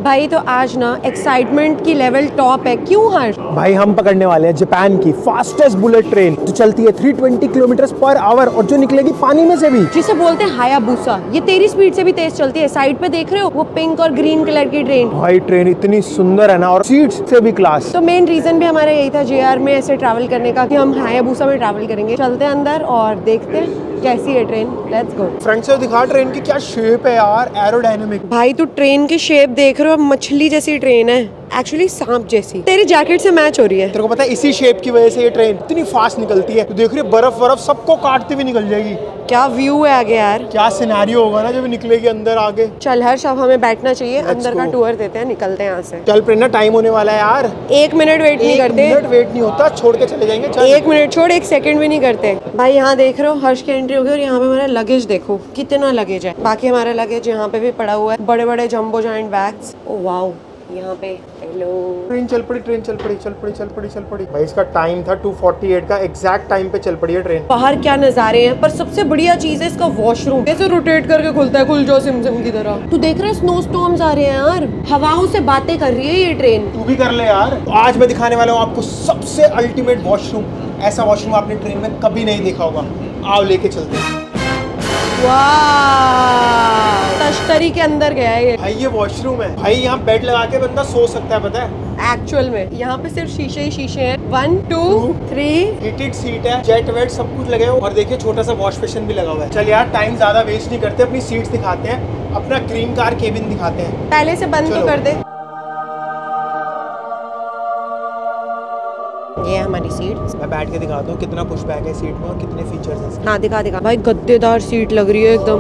भाई तो आज ना एक्साइटमेंट की लेवल टॉप है। क्यों हर्ष? भाई हम पकड़ने वाले हैं जापान की फास्टेस्ट बुलेट ट्रेन जो चलती है 320 किलोमीटर पर आवर और जो निकलेगी पानी में से भी, जिसे बोलते हैं हायाबुसा। ये तेरी स्पीड से भी तेज चलती है। साइड पे देख रहे हो वो पिंक और ग्रीन कलर की ट्रेन। भाई ट्रेन इतनी सुंदर है ना, और सीट्स से भी क्लास। तो मेन रीजन भी हमारा यही था जेआर में ऐसे ट्रैवल करने का कि हम हायाबुसा में ट्रैवल करेंगे। चलते हैं अंदर और देखते हैं कैसी है ट्रेन। Let's go. फ्रंट से दिखा ट्रेन की क्या शेप है यार, एरोडायनेमिक। भाई तू ट्रेन की शेप देख रहे हो, मछली जैसी ट्रेन है, एक्चुअली सांप जैसी। तेरी जैकेट से मैच हो रही है। तेरे को पता है इसी शेप की वजह से ये ट्रेन इतनी फास्ट निकलती है। तो देख रही है बर्फ बर्फ सबको काटते हुए निकल जाएगी। क्या व्यू है आगे यार, क्या सिनेरियो होगा ना जब निकलेगी अंदर आगे। चल हर्ष अब हमें बैठना चाहिए। Let's अंदर का go. टूर देते हैं, निकलते हैं यहाँ से। चल प्रेरणा, टाइम होने वाला है यार। 1 मिनट वेट नहीं करते। 1 मिनट वेट नहीं होता, छोड़ के चले जाएंगे। चल 1 मिनट छोड़ 1 सेकंड भी नहीं करते। भाई यहाँ देख रहे हो हर्ष की एंट्री होगी और यहाँ पे हमारा लगेज देखो कितना लगेज है। बाकी हमारा लगेज यहाँ पे भी पड़ा हुआ है, बड़े बड़े jumbo giant bags. Oh wow, यहाँ पे हेलो। ट्रेन चल पड़ी, ट्रेन चल पड़ी, चल पड़ी, चल पड़ी, चल पड़ी। भाई इसका टाइम था 2:48 का, एग्जैक्ट टाइम पे चल पड़ी है ट्रेन। बाहर क्या नजारे हैं, पर सबसे बढ़िया चीज है इसका वॉशरूम। कैसे रोटेट करके खुलता है, खुल जाओ सिमसिम की तरह। तू देख रहा है स्नो स्टॉर्म्स आ रहे हैं यार, हवाओं से बातें कर रही है ये ट्रेन। तू भी कर ले यार। आज मैं दिखाने वाला हूँ आपको सबसे अल्टीमेट वॉशरूम। ऐसा वॉशरूम आपने ट्रेन में कभी नहीं देखा होगा। आओ लेके चलते हैं। वाह, तश्तरी के अंदर गया है ये। भाई ये वॉशरूम है भाई, यहाँ बेड लगा के बंदा सो सकता है, पता है। एक्चुअल में यहाँ पे सिर्फ शीशे ही शीशे हैं। 1 2 3 हीटेड सीट है, जेट वेट सब कुछ लगे हुए, और देखिए छोटा सा वॉश बेसिन भी लगा हुआ है। चल यार टाइम ज्यादा वेस्ट नहीं करते, अपनी सीट्स दिखाते हैं, अपना क्रीम कार केबिन दिखाते हैं। पहले से बंद तो कर दे। ये हमारी सीट। मैं बैठ के दिखाता हूँ कितना पुश बैक है सीट में और कितने फीचर्स हैं। हाँ दिखा दिखा। भाई गद्देदार सीट लग रही है एकदम।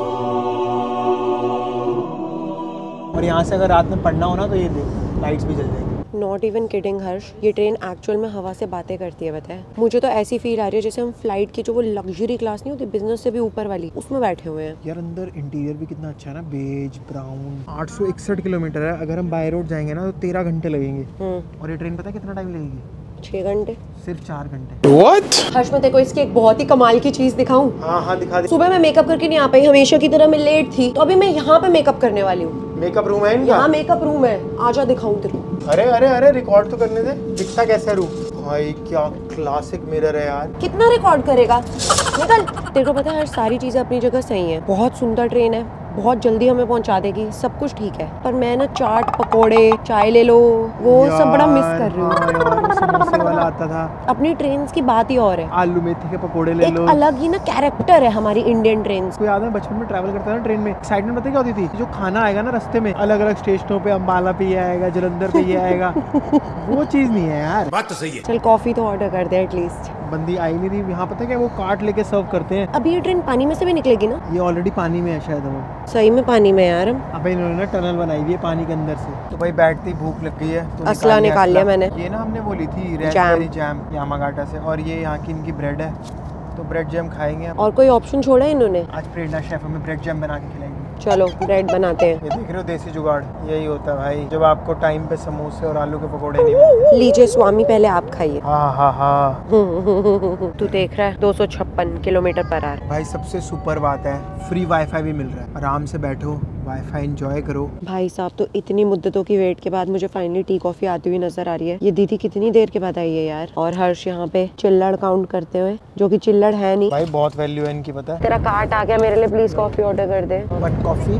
और यहाँ से अगर रात में पढ़ना हो ना तो ये देख, लाइट्स भी जल जाएंगी। नॉट इवन किडिंग हर्ष, ये ट्रेन एक्चुअल में हवा से बातें करती है। बताए मुझे तो ऐसी फील आ रही है जैसे हम फ्लाइट की जो वो लग्जरी क्लास नहीं होती, बिजनेस से भी ऊपर वाली, उसमें बैठे हुए हैं। यार अंदर इंटीरियर भी कितना अच्छा है ना, बेज ब्राउन। 861 किलोमीटर है। अगर हम बाय रोड जाएंगे ना तो 13 घंटे लगेंगे। और ये ट्रेन पता है कितना टाइम लगेगी? 6 घंटे। सिर्फ 4 घंटे। What? हर्ष मैं तेरे को इसकी एक बहुत ही कमाल की चीज दिखाऊं? हाँ हाँ दिखा दे। सुबह मैं मेकअप करके नहीं आ पाई, हमेशा की तरह मैं लेट थी, तो अभी मैं यहाँ पे मेकअप करने वाली हूँ। मेकअप रूम है इनका? यहाँ मेकअप रूम है, आजा दिखाऊं तेरे को। अरे अरे अरे, रिकॉर्ड तो करने दे, दिखता कैसा है रूम। भाई क्या क्लासिक मिरर है यार। कितना रिकॉर्ड करेगा, निकल। तेरे को पता है हर सारी चीजें अपनी जगह सही है। बहुत सुंदर ट्रेन है, बहुत जल्दी हमें पहुंचा देगी, सब कुछ ठीक है। पर मैं ना चाट पकोड़े चाय ले लो वो सब बड़ा मिस कर रही हूँ। समोसे वाला आता था। अपनी ट्रेन की बात ही और है। आलू मेथी के पकोड़े ले एक लो। अलग ही ना कैरेक्टर है हमारी इंडियन ट्रेन। को याद है बचपन में ट्रैवल करता था ना ट्रेन में, एक्साइटमेंट पता क्या होती थी? जो खाना आएगा ना रास्ते में, अलग अलग स्टेशनों पे, अम्बाला पे ये आएगा, जलंधर पे ये आएगा। वो चीज नहीं है यार। बात तो सही है। चल कॉफी तो ऑर्डर कर दे एटलीस्ट। बंदी आई नहीं थी यहाँ, पता क्या वो कार्ट लेके सर्व करते हैं। अभी ये ट्रेन पानी में से भी निकलेगी ना? ये ऑलरेडी पानी में है शायद। वो सही में पानी में यार। अबे इन्होंने ना टनल बनाई हुई है पानी के अंदर से। तो भाई बैठती भूख लग गई है तो असला निकाल लिया मैंने। ये ना हमने बोली थी रेस्पबेरी जैम यामागाटा से, और ये यहाँ की इनकी ब्रेड है, तो ब्रेड जैम खाएंगे। और कोई ऑप्शन छोड़ा है इन्होंने? आज प्रेरणा शेफ हमें ब्रेड जैम बना के खिलाएंगे। चलो ब्रेड बनाते हैं। ये देख रहे हो देसी जुगाड़, यही होता है भाई जब आपको टाइम पे समोसे और आलू के पकोड़े नहीं मिलते। लीजिए स्वामी, पहले आप खाइए। हाँ हाँ हाँ। तू देख रहा है 256 किलोमीटर पर आवर। भाई सबसे सुपर बात है, फ्री वाईफाई भी मिल रहा है। आराम से बैठो, वाईफाई एंजॉय करो। भाई साहब तो इतनी मुद्दतों की वेट के बाद मुझे फाइनली टी कॉफी आती हुई नजर आ रही है। ये दीदी कितनी देर के बाद आई है यार। और हर्ष यहाँ पे चिल्लड़ काउंट करते हुए, जो कि चिल्लड़ है नहीं। भाई बहुत वैल्यू है इनकी, पता है। तेरा कार्ट आ गया, मेरे लिए प्लीज कॉफी ऑर्डर कर दे। 1 कॉफी।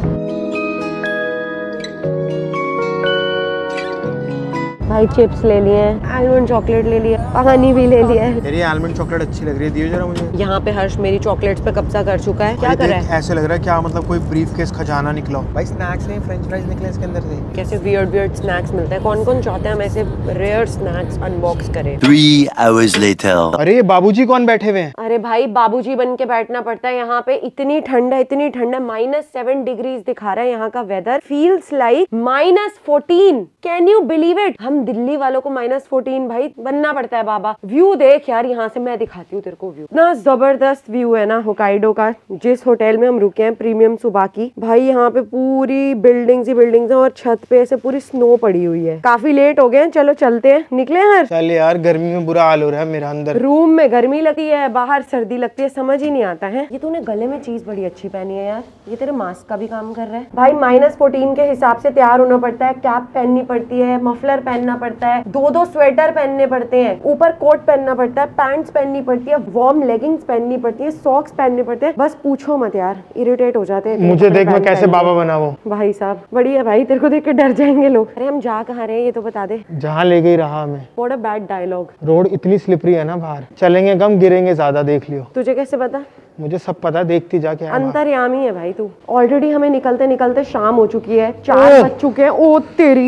भाई चिप्स ले लिए, आलमंड चॉकलेट ले लिया, पानी भी ले लिया है। मेरी आलमंड चॉकलेट अच्छी लग रही है, दियो जरा मुझे। यहाँ पे हर्ष मेरी चॉकलेट्स पे कब्जा कर चुका है। क्या कर रहा है? ऐसे लग रहा है क्या मतलब कोई ब्रीफ केस खजाना निकला हो। भाई स्नैक्स नहीं, फ्रेंच फ्राइज निकले इसके अंदर से। कैसे वियर्ड स्नैक्स मिलते हैं। कौन कौन चाहते हैं हम ऐसे रेयर स्नैक्स अनबॉक्स करें? 3 hours later. अरे ये बाबूजी कौन बैठे हुए हैं? अरे भाई बाबूजी बन के बैठना पड़ता है यहाँ पे। इतनी ठंड है, इतनी ठंड है। -7 डिग्रीज दिखा रहा है यहाँ का weather. Feels like -14। Can you believe it? हम दिल्ली वालों को -14 भाई बनना पड़ता है बाबा। व्यू देख यार, यहाँ से मैं दिखाती हूँ तेरे को व्यू, इतना जबरदस्त व्यू है ना होकाइडो का। जिस होटल में हम रुके हैं प्रीमियम सुबाकी, भाई यहाँ पे पूरी बिल्डिंग्स ही बिल्डिंग्स है और छत पे ऐसे पूरी स्नो पड़ी हुई है। काफी लेट हो गए, चलो चलते हैं, निकले यार। चल यार, गर्मी में बुरा हाल हो रहा है मेरा अंदर। रूम में गर्मी लगती है, बाहर सर्दी लगती है, समझ ही नहीं आता है। ये तूने गले में चीज बड़ी अच्छी पहनी है यार, ये तेरे मास्क का भी काम कर रहा है भाई। -14 के हिसाब से तैयार होना पड़ता है, कैप पहननी पड़ती है, मफलर पहनना पड़ता है, 2 स्वेटर पहनने पड़ते हैं, ऊपर कोट पहनना पड़ता है, पैंट्स पहननी पड़ती है, वार्म लेगिंग्स पहननी पड़ती है, सॉक्स पहनने पड़ते हैं। बस पूछो मत यार, इरिटेट हो जाते हैं। मुझे देख मैं कैसे बाबा बना वो। भाई साहब बढ़िया भाई, तेरे को देख के डर जाएंगे लोग। अरे हम जा कहाँ रहे हैं ये तो बता दे। जहाँ ले गई रहा हमें। What a bad dialogue. Road इतनी स्लिपरी है ना बाहर, चलेंगे कम गिरेंगे ज्यादा, देख लियो। तुझे कैसे पता? मुझे सब पता, देखती जा क्या है। अंतर्यामी है भाई तू। ऑलरेडी हमें निकलते निकलते शाम हो चुकी है, 4 बज चुके हैं। ओ तेरी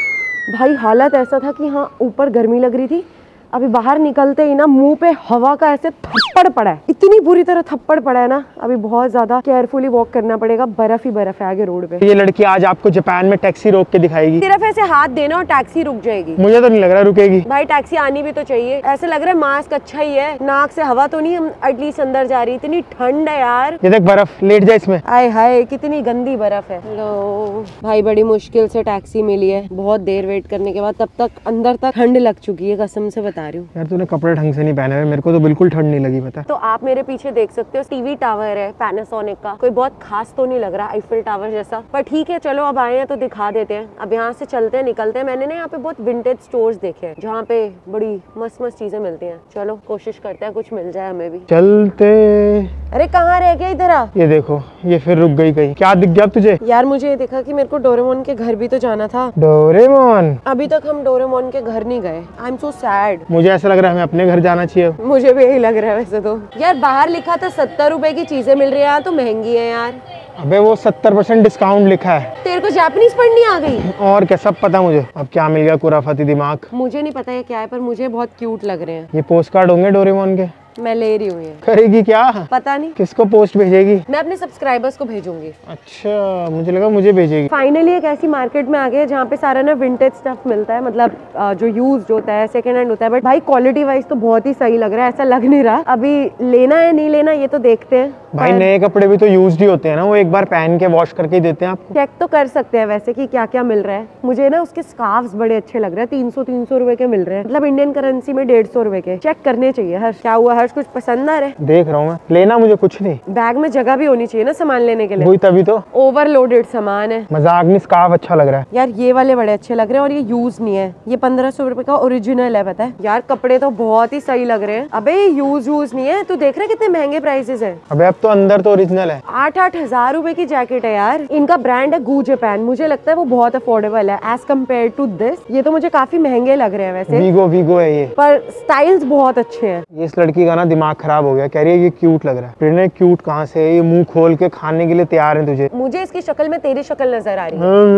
भाई, हालत ऐसा था कि हाँ ऊपर गर्मी लग रही थी, अभी बाहर निकलते ही ना मुंह पे हवा का ऐसे थप्पड़ पड़ा है, इतनी बुरी तरह थप्पड़ पड़ा है ना। अभी बहुत ज्यादा केयरफुली वॉक करना पड़ेगा, बर्फ ही बर्फ है आगे रोड पे। ये लड़की आज आपको जापान में टैक्सी रोक के दिखाएगी। सिर्फ ऐसे हाथ देना और टैक्सी रुक जाएगी। मुझे तो नहीं लग रहा रुकेगी भाई, टैक्सी आनी भी तो चाहिए। ऐसे लग रहा है मास्क अच्छा ही है, नाक से हवा तो नहीं एटलीस्ट अंदर जा रही। इतनी ठंड है यार। ये देख बर्फ, लेट जा इसमें। आय हाय कितनी गंदी बर्फ है। लो भाई, बड़ी मुश्किल से टैक्सी मिली है, बहुत देर वेट करने के बाद। तब तक अंदर तक ठंड लग चुकी है, कसम से बता रही हूँ यार। तूने कपड़े ढंग से नहीं पहने हुए, मेरे को तो बिल्कुल ठंड नहीं लगी पता। तो आप मेरे पीछे देख सकते हो, टीवी टावर है पैनासोनिक का, कोई बहुत खास तो नहीं लग रहा आईफिल टावर जैसा, पर ठीक है चलो अब आए हैं तो दिखा देते हैं। अब यहाँ से चलते हैं, निकलते हैं। मैंने ना यहाँ पे बहुत विंटेज स्टोर्स देखे हैं जहाँ पे बड़ी मस्त मस्त चीजें मिलती हैं। चलो कोशिश करते हैं कुछ मिल जाए हमें भी। चलते। अरे कहाँ रह गया इधर आ। ये देखो, ये फिर रुक गई कहीं। क्या दिख गया तुझे? यार मुझे ये देखा कि मेरे को डोरेमोन के घर भी तो जाना था। डोरेमोन? अभी तक हम डोरेमोन के घर नहीं गए। I am so sad. मुझे ऐसा लग रहा है हमें अपने घर जाना चाहिए। मुझे भी यही लग रहा है वैसे तो। यार बाहर लिखा था 70 रुपए की चीजें मिल रही है, यहाँ तो महंगी है यार। अबे वो 70% डिस्काउंट लिखा है। तेरे को जापानीज पढ़नी आ गई? और क्या, सब पता मुझे। अब क्या मिल गया कुराफाती दिमाग। मुझे नहीं पता ये क्या है, पर मुझे बहुत क्यूट लग रहे हैं। ये पोस्ट कार्ड होंगे डोरेमोन के। मैं ले रही हूँ ये। करेगी क्या? पता नहीं। किसको पोस्ट भेजेगी? मैं अपने सब्सक्राइबर्स को भेजूंगी। अच्छा, मुझे लगा मुझे भेजेगी। फाइनली एक ऐसी मार्केट में आ गए जहाँ पे सारा ना विंटेज स्टफ मिलता है, मतलब जो यूज्ड होता है, सेकंड हैंड होता है। बट भाई क्वालिटी वाइज तो बहुत ही सही लग रहा है, ऐसा लग नहीं रहा। अभी लेना है नहीं लेना ये तो देखते हैं। भाई नए कपड़े भी तो यूज्ड ही होते हैं ना, वो एक बार पहन के वॉश करके ही देते हैं आपको। चेक तो कर सकते हैं वैसे कि क्या क्या मिल रहा है। मुझे ना उसके स्कार्फ्स बड़े अच्छे लग रहे हैं, 300 रुपए के मिल रहे हैं, मतलब इंडियन करेंसी में 150 रुपए के। चेक करने चाहिए। हर्ष क्या हुआ? हर्ष कुछ पसंद आ रहा है? देख रहा हूँ मैं, लेना मुझे कुछ नहीं। बैग में जगह भी होनी चाहिए ना सामान लेने के लिए। वही तभी तो। ओवरलोडेड सामान है। मजाक नहीं, स्कार्फ अच्छा लग रहा है यार। ये वाले बड़े अच्छे लग रहे हैं और ये यूज नहीं है। ये 1500 रुपए का ओरिजिनल है, पता है यार। कपड़े तो बहुत ही सही लग रहे हैं। अबे यूज नहीं है, तू देख रहा है कितने महंगे प्राइसेस है। अबे अब तो अंदर तो ओरिजिनल है। 8-8 हजार रुपए की जैकेट है यार। इनका ब्रांड है गू जापान। मुझे लगता है वो बहुत अफोर्डेबल है एज कम्पेयर टू दिस। ये तो मुझे काफी महंगे लग रहे हैं वैसे। वीगो है ये, पर स्टाइल्स बहुत अच्छे हैं। ये इस लड़की का ना दिमाग खराब हो गया, कह रही है ये क्यूट लग रहा है। प्रेरणा क्यूट कहाँ से है? ये मुंह खोल के खाने के लिए तैयार है तुझे। मुझे इसकी शक्ल में तेरी शक्ल नजर आ रही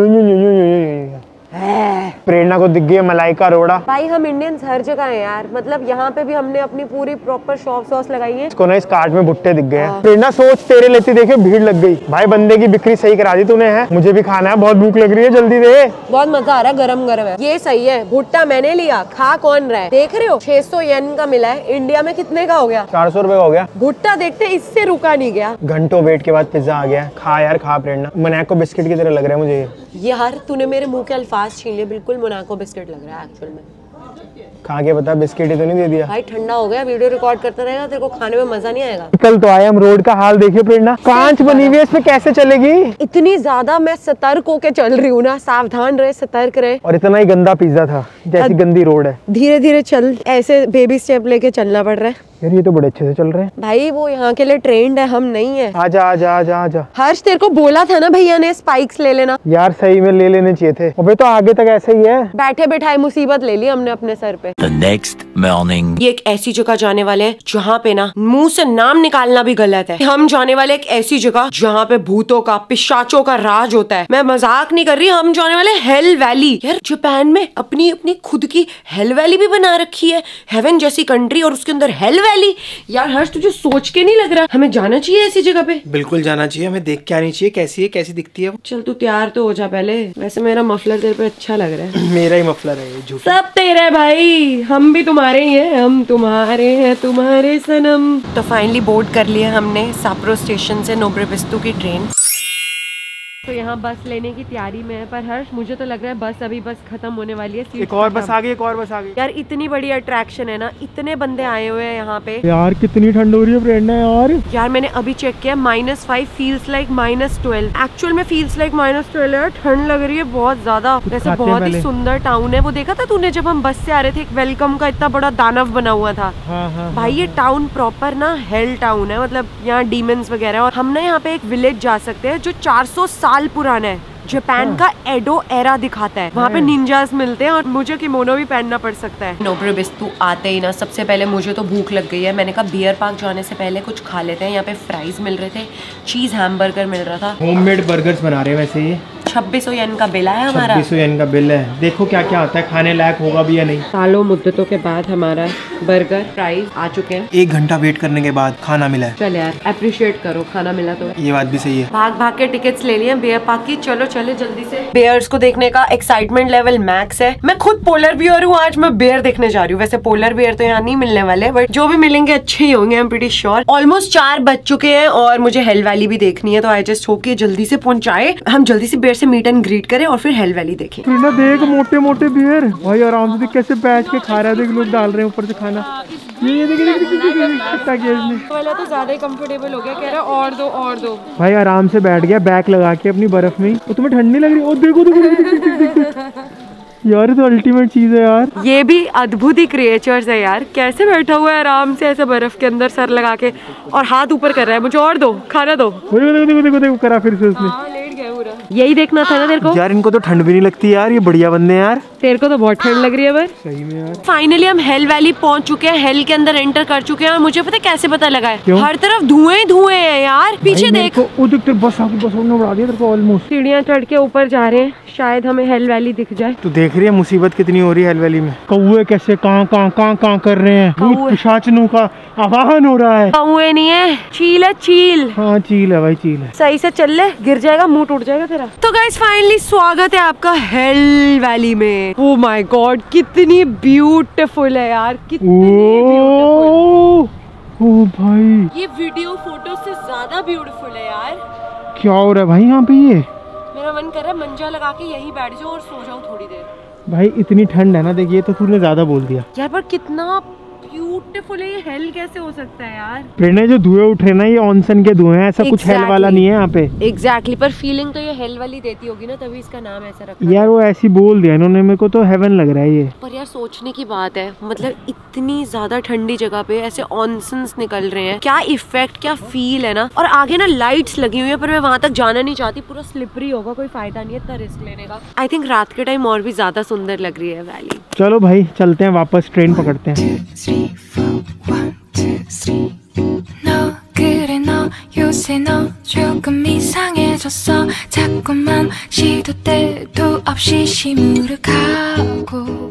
है। प्रेरणा को दिख गई मलाइका रोड़ा। भाई हम इंडियंस हर जगह हैं यार, मतलब यहाँ पे भी हमने अपनी पूरी प्रॉपर शॉप सॉस लगाई है। इसको ना इस कार्ट में भुट्टे दिख गए हैं। प्रेरणा सोच, तेरे लेती देखे भीड़ लग गई। भाई बंदे की बिक्री सही करा दी तूने। है मुझे भी खाना है, बहुत भूख लग रही है, जल्दी दे। बहुत मजा आ रहा है, गरम गरम है। ये सही है। भुट्टा मैंने लिया, खा कौन रहा है? देख रहे हो 600 येन का मिला है। इंडिया में कितने का हो गया? 400 रुपए का हो गया। भुट्टा देखते इससे रुका नहीं गया। घंटों वेट के बाद पिज्जा आ गया। खा यार खा प्रेरणा। मोनाको बिस्किट की तरह लग रहा है मुझे यार। तूने मेरे मुंह के अल्फाज छीन लिए, बिल्कुल मोनाको बिस्किट लग रहा है एक्चुअल में। खा के बता, बिस्किट ही तो नहीं दे दिया। भाई ठंडा हो गया, वीडियो रिकॉर्ड करता रहेगा, तेरे को खाने में मजा नहीं आएगा। कल तो आए हम, रोड का हाल देखिए प्रेरणा, कांच बनी हुई है, इसमें कैसे चलेगी? इतनी ज्यादा मैं सतर्क होके चल रही हूँ ना, सावधान रहे, सतर्क रहे। और इतना ही गंदा पिज्जा था, जैसी गंदी रोड है। धीरे धीरे चल, ऐसे बेबी स्टेप लेके चलना पड़ रहा है। यार ये तो बड़े अच्छे से चल रहे हैं। भाई वो यहाँ के लिए ट्रेंड है, हम नहीं है। आजा आजा आजा आजा। हर्ष तेरे को बोला था ना भैया ने स्पाइक्स ले लेना। यार सही में ले लेने चाहिए थे। अबे तो आगे तक ऐसे ही है। बैठे बैठाए मुसीबत ले ली हमने अपने सर पे। The next morning. ये एक ऐसी जगह जाने वाले हैं जहाँ पे ना मुंह से नाम निकालना भी गलत है। हम जाने वाले एक ऐसी जगह जहाँ पे भूतों का, पिशाचों का राज होता है। मैं मजाक नहीं कर रही, हम जाने वाले हेल वैली। यार जापान में अपनी अपनी खुद की हेल वैली भी बना रखी है। हेवन जैसी कंट्री और उसके अंदर हेल वैली। वैली। यार हर्ष तुझे सोच के नहीं लग रहा हमें जाना चाहिए ऐसी जगह पे? बिल्कुल जाना चाहिए, हमें देख के आनी चाहिए कैसी है, कैसी दिखती है। चल तू तैयार तो हो जा पहले। वैसे मेरा मफलर तेरे पे अच्छा लग रहा है। मेरा ही मफलर है ये, झूठा। सब तेरा है भाई, हम भी तुम्हारे ही हैं, हम तुम्हारे हैं तुम्हारे सनम। तो फाइनली बोर्ड कर लिया हमने साप्रो स्टेशन से नोब्रे बिस्तु की ट्रेन। तो यहाँ बस लेने की तैयारी में है, पर हर्ष मुझे तो लग रहा है बस अभी बस खत्म होने वाली है। एक और बस आ गई, एक और बस आ गई। यार इतनी बड़ी अट्रैक्शन है ना, इतने बंदे आए हुए हैं यहाँ पे। यार कितनी ठंड हो रही है प्रेरणा यार। यार मैंने अभी चेक किया -5 फील्स लाइक -12। एक्चुअल में फील्स लाइक -12 है। ठंड लग रही है बहुत ज्यादा। वैसे बहुत ही सुंदर टाउन है। वो देखा था तूने जब हम बस से आ रहे थे, एक वेलकम का इतना बड़ा दानव बना हुआ था। भाई ये टाउन प्रॉपर ना हेल टाउन है, मतलब यहाँ डीमंस वगैरह। और हम ना यहाँ पे एक विलेज जा सकते हैं जो 400 साल पुराना है। जापान का एडो एरा दिखाता है। वहाँ पे निंजास मिलते हैं और मुझे किमोनो भी पहनना पड़ सकता है। नोब्रे बिस्तु आते ही ना सबसे पहले मुझे तो भूख लग गई है। मैंने कहा बियर पार्क जाने से पहले कुछ खा लेते हैं। यहाँ पे फ्राइज मिल रहे थे, चीज हैमबर्गर मिल रहा था। होममेड बर्गर्स बना रहे हैं वैसे ये। 2600 येन का बिल है हमारा। 2600 येन का बिल है। देखो क्या क्या आता है, खाने लायक होगा भी या नहीं। सालों मुद्दतों के बाद हमारा बर्गर फ्राइज आ चुके हैं। 1 घंटा वेट करने के बाद खाना मिला है। चल यार अप्रिशिएट करो, खाना मिला तो। ये बात भी सही है। भाग भाग के टिकट्स ले लिए बियर पार्क की। चलो चले जल्दी से। बेयर्स को देखने का एक्साइटमेंट लेवल मैक्स है। मैं खुद पोलर बियर हूँ, आज मैं बेयर देखने जा रही हूँ। वैसे पोलर बियर तो यहाँ नहीं मिलने वाले, बट जो भी मिलेंगे अच्छे ही होंगे, I am pretty sure. Almost 4 बज चुके हैं और मुझे हेल वैली भी देखनी है, तो आई जस्ट होप कि जल्दी से पहुंचाए, हम जल्दी से बेयर से मीट एंड ग्रीट करें और फिर हेल वैली देखें। देख मोटे मोटे बियर भाई, आराम से देख कैसे बैठ के खा रहा है। देख लोग डाल रहे हैं ऊपर से खाना। ये देख वाला तो ज्यादा ही कंफर्टेबल हो गया, कह रहा और दो भाई। आराम से बैठ गया बैक लगा के अपनी बर्फ में। तो तुम्हें ठंड नहीं लग रही? ओ देखो देखो यार ये तो अल्टीमेट चीज है यार। ये भी अद्भुत ही क्रिएचर्स है यार। कैसे बैठा हुआ है आराम से ऐसे बर्फ के अंदर सर लगा के और हाथ ऊपर कर रहा है। मुझे और दो, खाना दो। देखो करा फिर से उसने। लेट गया पूरा। यही देखना था ना तेरे को। यार इनको तो ठंड भी नहीं लगती यार, ये बढ़िया बंदे हैं यार। तेरे को तो बहुत ठंड लग रही है बस। सही में यार। फाइनली हम हेल वैली पहुंच चुके हैं, हेल के अंदर एंटर कर चुके हैं। और मुझे पता है कैसे पता लगा है? क्यों? हर तरफ धुएं धुएं है यार। पीछे देख, बस उड़ा दिया तेरे को ऑलमोस्ट। सीढ़ियाँ चढ़ के ऊपर जा रहे हैं, शायद हमें हेल वैली दिख जाए। तू देख रही है मुसीबत कितनी हो रही है हेल वैली में। कौवे कैसे कां कर रहे हैं। पिशाचनों का आवाहन हो रहा है। कौवे नहीं है, चील है, चील। हाँ चील है भाई, चील है। सही से चल ले, गिर जाएगा, मुंह टूट जाएगा तेरा। तो गाइस फाइनली स्वागत है आपका हेल वैली में। ओह माय गॉड कितनी ब्यूटीफुल है यार, कितनी ब्यूटीफुल। ओ भाई ये वीडियो फोटो से ज्यादा ब्यूटीफुल है यार। क्या हो रहा है भाई यहाँ पे? ये मेरा मन कर रहा है मंजा लगा के यहीं बैठ जाऊं और सो जाऊं थोड़ी देर। भाई इतनी ठंड है ना, देखिए तो तूने ज्यादा बोल दिया यार। पर कितना ब्यूटीफुल है ये, हेल कैसे हो सकता है यार? प्रेरणा जो धुएं उठ रहे ना, ये ऑनसन के धुएं हैं, ऐसा कुछ हेल वाला नहीं है यहाँ पे। एग्जैक्टली पर फीलिंग तो ये हेल वाली देती होगी ना, तभी इसका नाम ऐसा रखा यार। वो ऐसी बोल दिया इन्होंने, मेरे को तो हेवन लग रहा है ये। पर यार सोचने की बात है, मतलब इतनी ज्यादा ठंडी जगह पे ऐसे ऑनसन्स निकल रहे हैं, क्या इफेक्ट, क्या फील है ना। और आगे ना लाइट्स लगी हुई है, पर मैं वहां तक जाना नहीं चाहती, पूरा स्लिपरी होगा, कोई फायदा नहीं है इतना रिस्क लेने का। आई थिंक रात के टाइम और भी ज्यादा सुंदर लग रही है वैली। चलो भाई चलते हैं वापस, ट्रेन पकड़ते हैं। 너 그래 너 요새 너 조금 이상해졌어 자꾸만 시도 때도 없이 시무룩하고